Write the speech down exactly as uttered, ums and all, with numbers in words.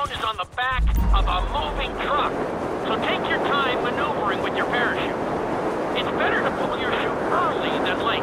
chute is on the back of a moving truck, so take your time maneuvering with your parachute. It's better to pull your chute early than late.